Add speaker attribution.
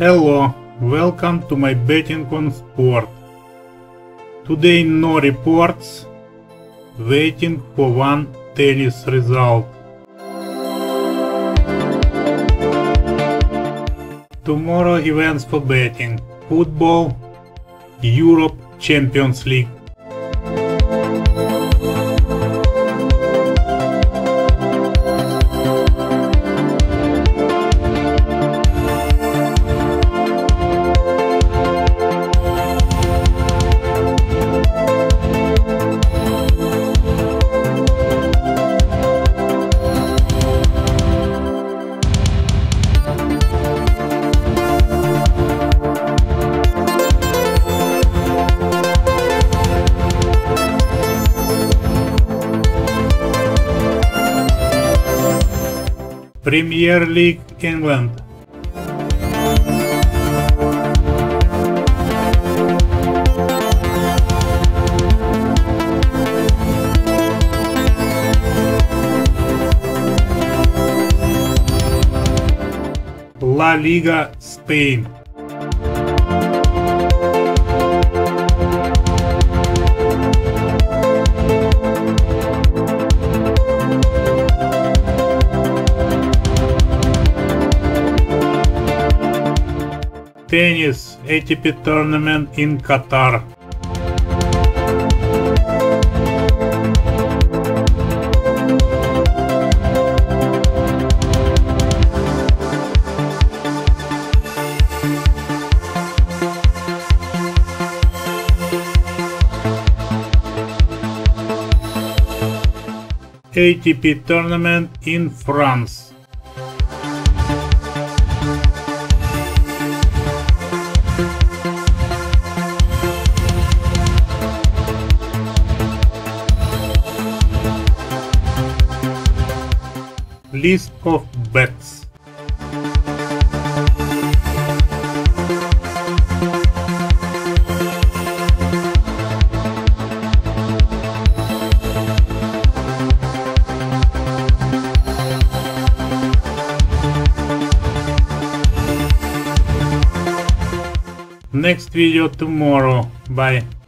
Speaker 1: Hello, welcome to my betting on sport. Today no reports, waiting for one tennis result. Tomorrow events for betting: football, Europe Champions League. Premier League England. La Liga Spain. Tennis ATP tournament in Qatar. ATP tournament in France. List of bets. Next video tomorrow. Bye.